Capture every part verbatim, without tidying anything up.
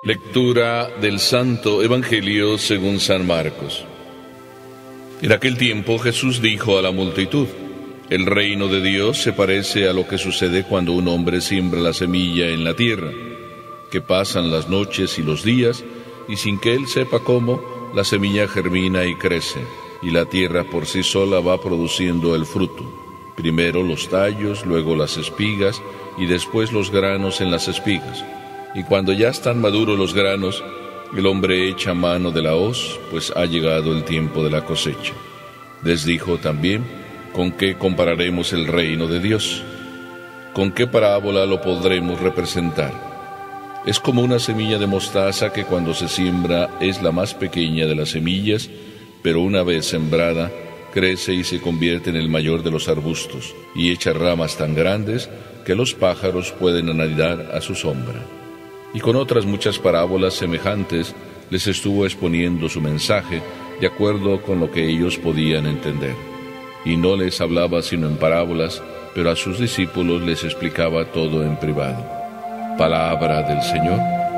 Lectura del Santo Evangelio según San Marcos. En aquel tiempo Jesús dijo a la multitud: el reino de Dios se parece a lo que sucede cuando un hombre siembra la semilla en la tierra, que pasan las noches y los días, y sin que él sepa cómo, la semilla germina y crece, y la tierra por sí sola va produciendo el fruto. Primero los tallos, luego las espigas, y después los granos en las espigas. Y cuando ya están maduros los granos, el hombre echa mano de la hoz, pues ha llegado el tiempo de la cosecha. Les dijo también: ¿con qué compararemos el reino de Dios? ¿Con qué parábola lo podremos representar? Es como una semilla de mostaza que cuando se siembra es la más pequeña de las semillas, pero una vez sembrada, crece y se convierte en el mayor de los arbustos, y echa ramas tan grandes que los pájaros pueden anidar a su sombra. Y con otras muchas parábolas semejantes les estuvo exponiendo su mensaje de acuerdo con lo que ellos podían entender. Y no les hablaba sino en parábolas, pero a sus discípulos les explicaba todo en privado. Palabra del Señor.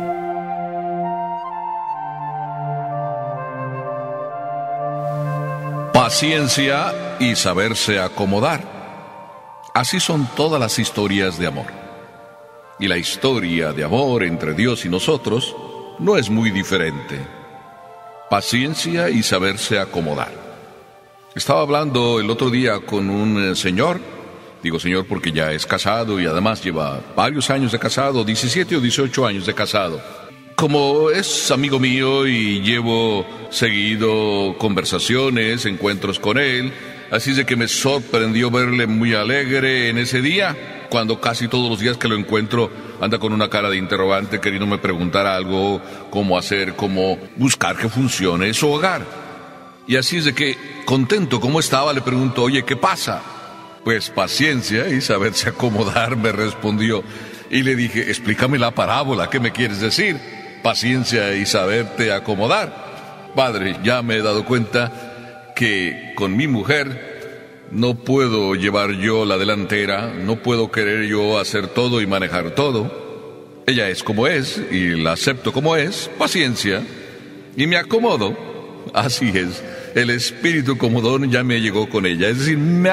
Paciencia y saberse acomodar. Así son todas las historias de amor. Y la historia de amor entre Dios y nosotros no es muy diferente. Paciencia y saberse acomodar. Estaba hablando el otro día con un señor, digo señor porque ya es casado y además lleva varios años de casado, diecisiete o dieciocho años de casado. Como es amigo mío y llevo seguido conversaciones, encuentros con él, así es de que me sorprendió verle muy alegre en ese día, cuando casi todos los días que lo encuentro anda con una cara de interrogante queriéndome preguntar algo, cómo hacer, cómo buscar que funcione su hogar. Y así es de que, contento como estaba, le pregunto: oye, ¿qué pasa? Pues paciencia y saberse acomodar, me respondió. Y le dije: explícame la parábola, ¿qué me quieres decir? Paciencia y saberte acomodar. Padre, ya me he dado cuenta que con mi mujer no puedo llevar yo la delantera, no puedo querer yo hacer todo y manejar todo. Ella es como es y la acepto como es, paciencia, y me acomodo. Así es, el espíritu comodón ya me llegó con ella, es decir, me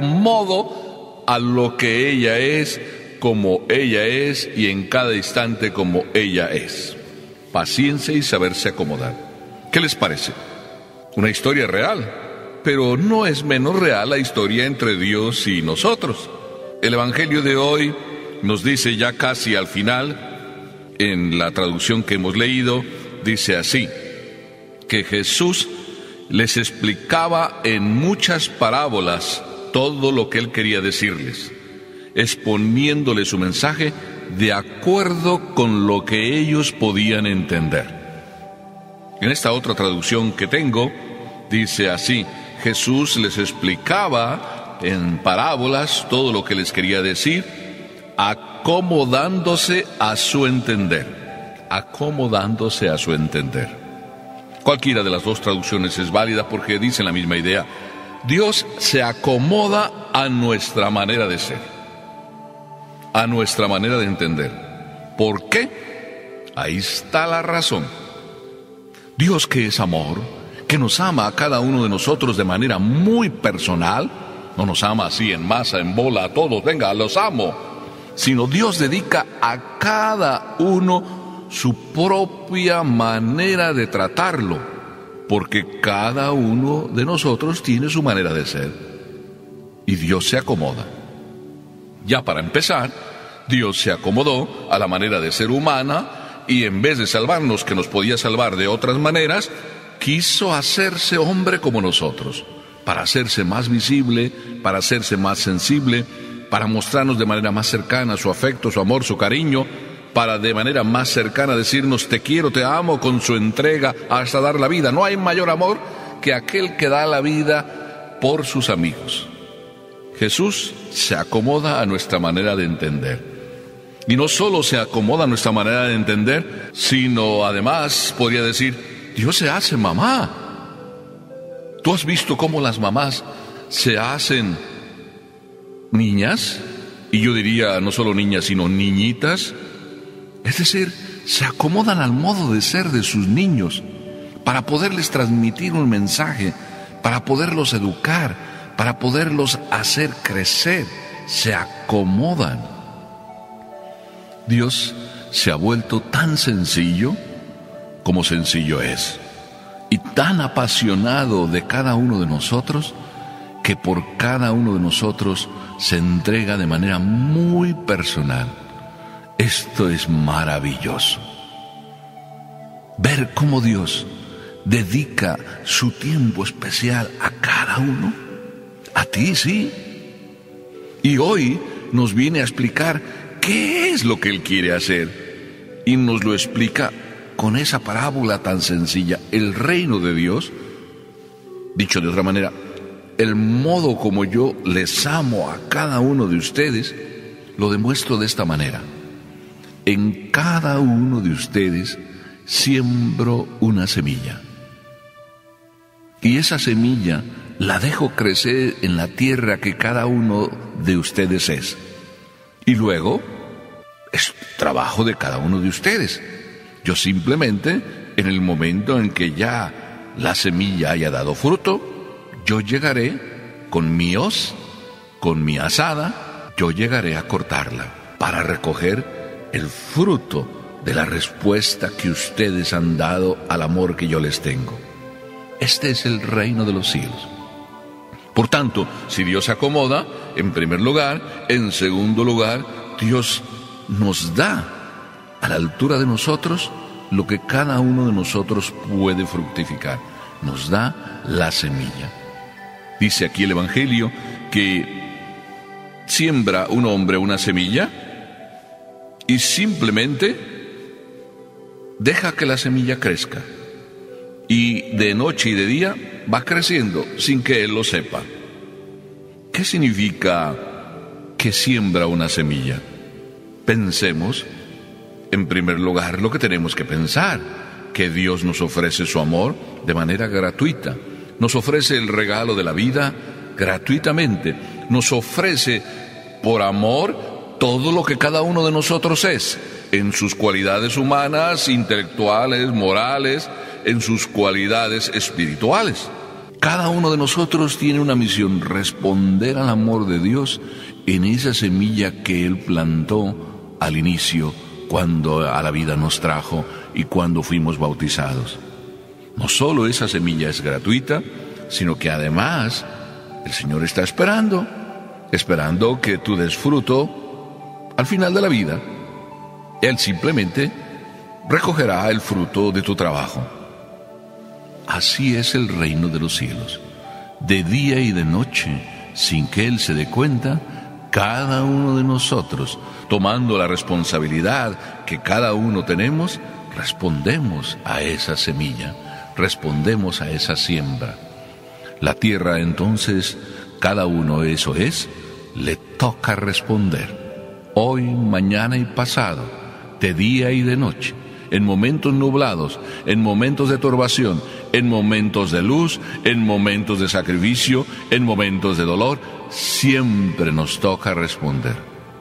acomodo a lo que ella es, como ella es y en cada instante como ella es. Paciencia y saberse acomodar. ¿Qué les parece? Una historia real, pero no es menos real la historia entre Dios y nosotros. El Evangelio de hoy nos dice ya casi al final, en la traducción que hemos leído, dice así: que Jesús les explicaba en muchas parábolas todo lo que él quería decirles, exponiéndole su mensaje de acuerdo con lo que ellos podían entender. En esta otra traducción que tengo, dice así: Jesús les explicaba en parábolas todo lo que les quería decir, acomodándose a su entender. Acomodándose a su entender. Cualquiera de las dos traducciones es válida porque dicen la misma idea. Dios se acomoda a nuestra manera de ser, a nuestra manera de entender. ¿Por qué? Ahí está la razón. Dios, que es amor, que nos ama a cada uno de nosotros de manera muy personal, no nos ama así en masa, en bola, a todos, venga, los amo, sino Dios dedica a cada uno su propia manera de tratarlo, porque cada uno de nosotros tiene su manera de ser, y Dios se acomoda. Ya para empezar, Dios se acomodó a la manera de ser humana, y en vez de salvarnos, que nos podía salvar de otras maneras, quiso hacerse hombre como nosotros, para hacerse más visible, para hacerse más sensible, para mostrarnos de manera más cercana su afecto, su amor, su cariño, para de manera más cercana decirnos te quiero, te amo, con su entrega hasta dar la vida. No hay mayor amor que aquel que da la vida por sus amigos. Jesús se acomoda a nuestra manera de entender. Y no solo se acomoda a nuestra manera de entender, sino además podría decir, Dios se hace mamá. ¿Tú has visto cómo las mamás se hacen niñas? Y yo diría no solo niñas, sino niñitas. Es decir, se acomodan al modo de ser de sus niños para poderles transmitir un mensaje, para poderlos educar, para poderlos hacer crecer. Se acomodan. Dios se ha vuelto tan sencillo como sencillo es, y tan apasionado de cada uno de nosotros, que por cada uno de nosotros se entrega de manera muy personal. Esto es maravilloso. Ver cómo Dios dedica su tiempo especial a cada uno. A ti, sí. Y hoy nos viene a explicar qué es lo que Él quiere hacer. Y nos lo explica con esa parábola tan sencilla. El reino de Dios, dicho de otra manera, el modo como yo les amo a cada uno de ustedes, lo demuestro de esta manera. En cada uno de ustedes siembro una semilla. Y esa semilla la dejo crecer en la tierra que cada uno de ustedes es. Y luego es trabajo de cada uno de ustedes. Yo simplemente, en el momento en que ya la semilla haya dado fruto, yo llegaré con mi hoz, con mi azada, yo llegaré a cortarla para recoger el fruto de la respuesta que ustedes han dado al amor que yo les tengo. Este es el reino de los cielos. Por tanto, si Dios se acomoda, en primer lugar, en segundo lugar, Dios nos da a la altura de nosotros lo que cada uno de nosotros puede fructificar. Nos da la semilla. Dice aquí el Evangelio que siembra un hombre una semilla y simplemente deja que la semilla crezca. Y de noche y de día va creciendo sin que él lo sepa. ¿Qué significa que siembra una semilla? Pensemos, en primer lugar, lo que tenemos que pensar, que Dios nos ofrece su amor de manera gratuita. Nos ofrece el regalo de la vida gratuitamente. Nos ofrece por amor todo lo que cada uno de nosotros es, en sus cualidades humanas, intelectuales, morales, en sus cualidades espirituales. Cada uno de nosotros tiene una misión: responder al amor de Dios en esa semilla que Él plantó al inicio, cuando a la vida nos trajo y cuando fuimos bautizados. No solo esa semilla es gratuita, sino que además el Señor está esperando, esperando que tú des fruto al final de la vida. Él simplemente recogerá el fruto de tu trabajo. Así es el reino de los cielos. De día y de noche, sin que Él se dé cuenta, cada uno de nosotros, tomando la responsabilidad que cada uno tenemos, respondemos a esa semilla, respondemos a esa siembra. La tierra, entonces, cada uno eso es, le toca responder. Hoy, mañana y pasado, de día y de noche, en momentos nublados, en momentos de turbación, en momentos de luz, en momentos de sacrificio, en momentos de dolor, siempre nos toca responder.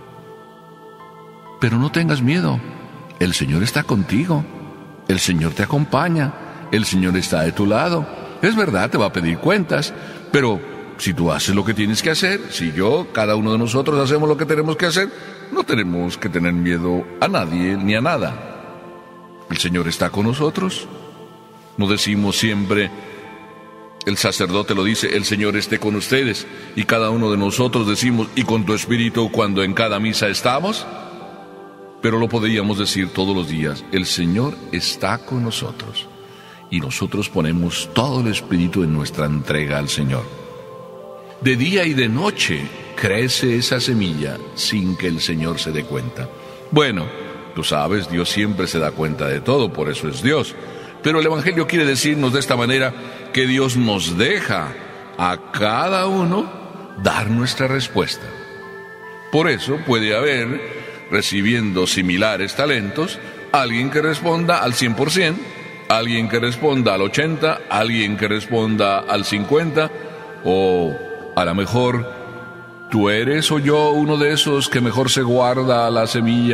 Pero no tengas miedo, el Señor está contigo, el Señor te acompaña, el Señor está de tu lado. Es verdad, te va a pedir cuentas, pero si tú haces lo que tienes que hacer, si yo, cada uno de nosotros hacemos lo que tenemos que hacer, no tenemos que tener miedo a nadie ni a nada. El Señor está con nosotros. No decimos siempre, el sacerdote lo dice, el Señor esté con ustedes, y cada uno de nosotros decimos, y con tu espíritu, cuando en cada misa estamos. Pero lo podríamos decir todos los días, el Señor está con nosotros, y nosotros ponemos todo el espíritu en nuestra entrega al Señor. De día y de noche crece esa semilla sin que el Señor se dé cuenta. Bueno, tú sabes, Dios siempre se da cuenta de todo, por eso es Dios. Pero el Evangelio quiere decirnos de esta manera que Dios nos deja a cada uno dar nuestra respuesta. Por eso puede haber, recibiendo similares talentos, alguien que responda al cien por ciento, alguien que responda al ochenta por ciento, alguien que responda al cincuenta por ciento, o a lo mejor tú eres o yo uno de esos que mejor se guarda la semilla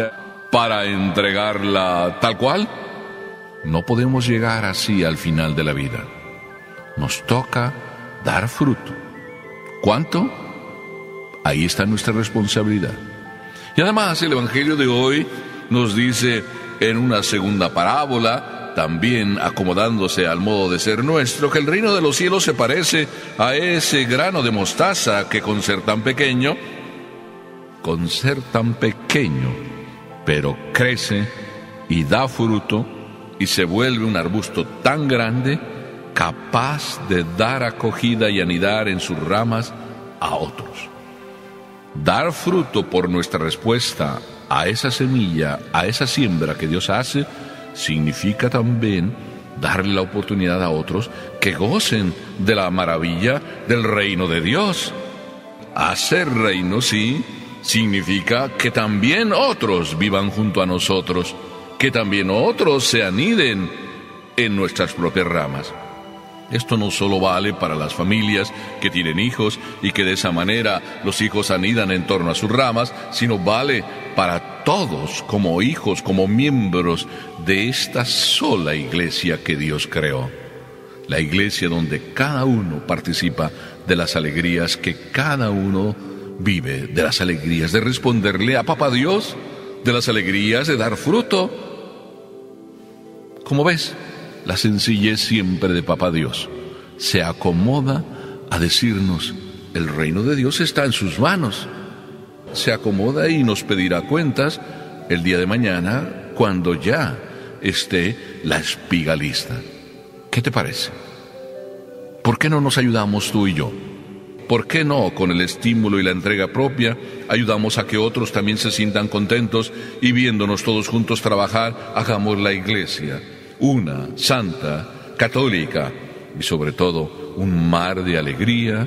para entregarla tal cual. No podemos llegar así al final de la vida. Nos toca dar fruto. ¿Cuánto? Ahí está nuestra responsabilidad. Y además el Evangelio de hoy nos dice en una segunda parábola, también acomodándose al modo de ser nuestro, que el reino de los cielos se parece a ese grano de mostaza que con ser tan pequeño, con ser tan pequeño, pero crece y da fruto y se vuelve un arbusto tan grande, capaz de dar acogida y anidar en sus ramas a otros. Dar fruto por nuestra respuesta a esa semilla, a esa siembra que Dios hace, significa también darle la oportunidad a otros que gocen de la maravilla del reino de Dios. Hacer reino, sí, significa que también otros vivan junto a nosotros, que también otros se aniden en nuestras propias ramas. Esto no solo vale para las familias que tienen hijos y que de esa manera los hijos anidan en torno a sus ramas, sino vale para todos como hijos, como miembros de esta sola iglesia que Dios creó. La iglesia donde cada uno participa de las alegrías que cada uno vive, de las alegrías de responderle a Papá Dios, de las alegrías de dar fruto. Como ves, la sencillez siempre de Papá Dios se acomoda a decirnos: el reino de Dios está en sus manos. Se acomoda y nos pedirá cuentas el día de mañana cuando ya esté la espiga lista. ¿Qué te parece? ¿Por qué no nos ayudamos tú y yo? ¿Por qué no, con el estímulo y la entrega propia, ayudamos a que otros también se sientan contentos y viéndonos todos juntos trabajar, hagamos la iglesia una, santa, católica y sobre todo un mar de alegría,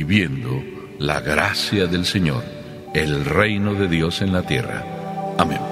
viviendo la gracia del Señor, el reino de Dios en la tierra? Amén.